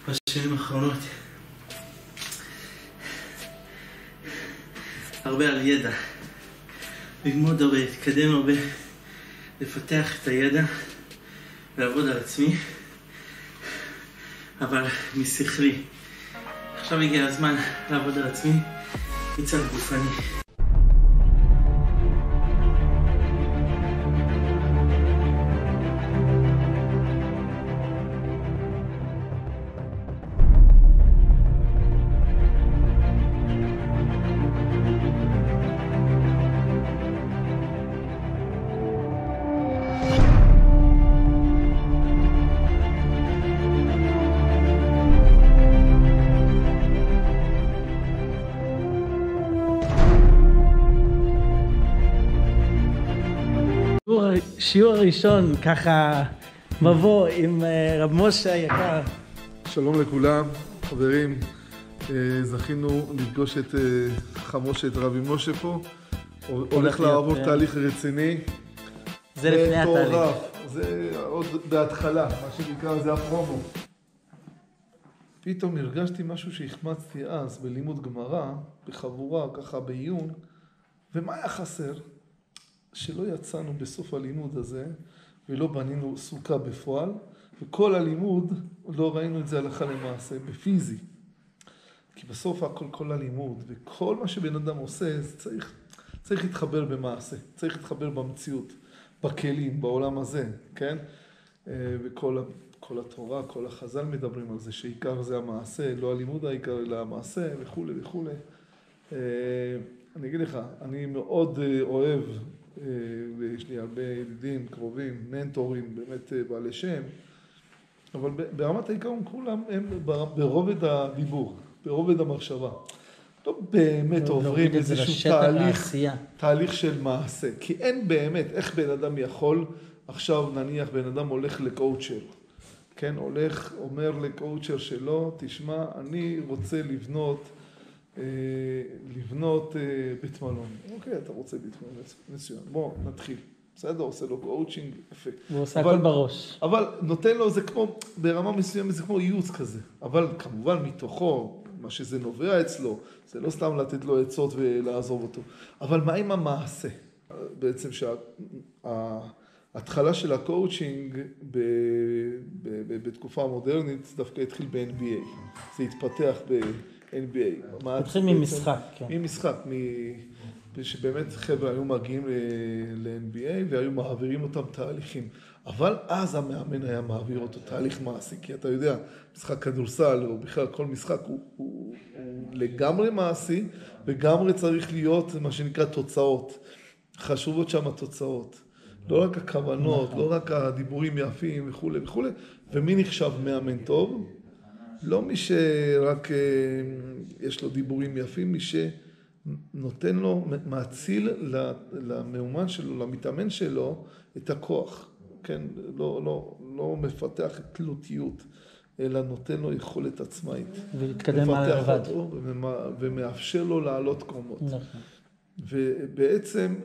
בשנים האחרונות הרבה על ידע, ללמוד הרבה, להתקדם הרבה, לפתח את הידע ולעבוד על עצמי, אבל משכלי. עכשיו הגיע הזמן לעבוד על עצמי מצד גופני. שיעור הראשון, ככה מבוא עם רב משה היקר. שלום לכולם, חברים. זכינו לפגוש את חמושת רבי משה פה. הולך לעבור תהליך רציני. זה לפני התהליך. זה עוד בהתחלה, מה שנקרא, זה הפרומו. פתאום הרגשתי משהו שהחמצתי אז בלימוד גמרא, בחבורה, ככה בעיון, ומה היה חסר? שלא יצאנו בסוף הלימוד הזה, ולא בנינו סוכה בפועל, וכל הלימוד לא ראינו את זה הלכה למעשה, בפיזי. כי בסוף כל הלימוד, וכל מה שבן אדם עושה, צריך להתחבר במעשה, צריך להתחבר במציאות, בכלים, בעולם הזה, כן? וכל התורה, כל החז"ל מדברים על זה, שעיקר זה המעשה, לא הלימוד העיקר, אלא המעשה, וכו' וכו'. אני אגיד לך, אני מאוד אוהב, ויש לי הרבה ידידים, קרובים, מנטורים, באמת בעלי שם, אבל ברמת העיקרון כולם הם ברובד הדיבור, ברובד המחשבה. לא באמת עוברים איזשהו תהליך של מעשה, כי אין באמת, איך בן אדם יכול, עכשיו נניח בן אדם הולך לקואוצ'ר, כן, הולך, אומר לקואוצ'ר שלו, תשמע, אני רוצה לבנות בית מלון. אוקיי, אתה רוצה בית מלון, מצוין. בוא, נתחיל. בסדר, עושה לו קואוצ'ינג, יפה. הוא עושה הכל בראש. אבל נותן לו, זה כמו, ברמה מסוימת, זה כמו ייעוץ כזה. אבל כמובן מתוכו, מה שזה נובע אצלו, זה לא סתם לתת לו עצות ולעזוב אותו. אבל מה עם המעשה? בעצם שההתחלה של הקואוצ'ינג בתקופה המודרנית דווקא התחיל ב-NBA. זה התפתח NBA. התחיל ממשחק, כן. ממשחק, שבאמת חבר'ה היו מגיעים ל-NBA והיו מעבירים אותם תהליכים. אבל אז המאמן היה מעביר אותו תהליך מעשי, כי אתה יודע, משחק כדורסל או בכלל כל משחק הוא לגמרי מעשי, לגמרי צריך להיות מה שנקרא תוצאות. חשובות שם התוצאות. לא רק הכוונות, לא רק הדיבורים יפים וכו' וכו'. ומי נחשב מאמן טוב? לא מי שרק יש לו דיבורים יפים, מי שנותן לו, מאציל למאומן שלו, למתאמן שלו, את הכוח. כן, לא מפתח תלותיות, אלא נותן לו יכולת עצמאית. ולהתקדם על לבד. ומאפשר לו לעלות קומות. נכון. ובעצם,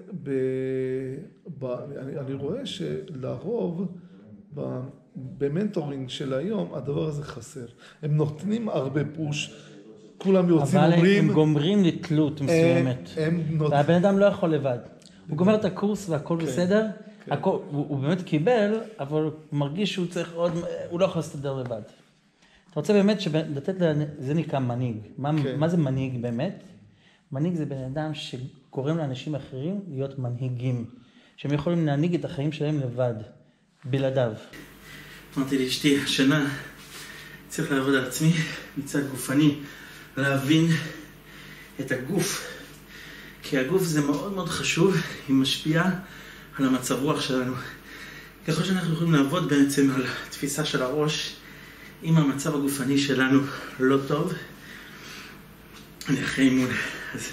אני רואה שלרוב, במנטורינג של היום, הדבר הזה חסר. הם נותנים הרבה פוש, כולם יוצאים אומרים... אבל הם גומרים לתלות מסוימת. והבן אדם לא יכול לבד. הוא גומר את הקורס והכל בסדר, הוא באמת קיבל, אבל הוא מרגיש שהוא צריך עוד, הוא לא יכול להסתדר לבד. אתה רוצה באמת לתת, זה נקרא מנהיג. מה זה מנהיג באמת? מנהיג זה בן אדם שגורם לאנשים אחרים להיות מנהיגים, שהם יכולים להנהיג את החיים שלהם לבד, בלעדיו. אמרתי לאשתי, השנה צריך לעבוד על עצמי מצד גופני, להבין את הגוף, כי הגוף זה מאוד מאוד חשוב, היא משפיעה על המצב רוח שלנו. ככל שאנחנו יכולים לעבוד בעצם על התפיסה של הראש, אם המצב הגופני שלנו לא טוב, אני אחרי אימון, אז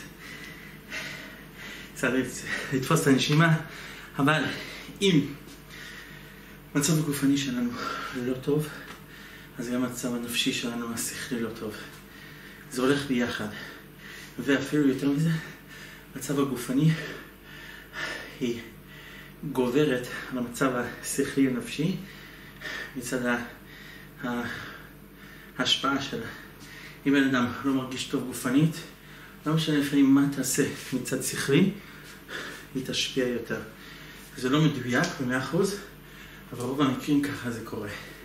צריך לתפוס את הנשימה, אבל אם המצב הגופני שלנו לא טוב, אז גם המצב הנפשי שלנו, השכלי לא טוב. זה הולך ביחד. ואפילו יותר מזה, המצב הגופני היא גוברת על המצב השכלי הנפשי מצד ההשפעה שלה. אם בן אדם לא מרגיש טוב גופנית, לא משנה לפעמים מה תעשה מצד שכלי, היא תשפיע יותר. זה לא מדויק ב100%, אבל רוב המקרים ככה זה קורה.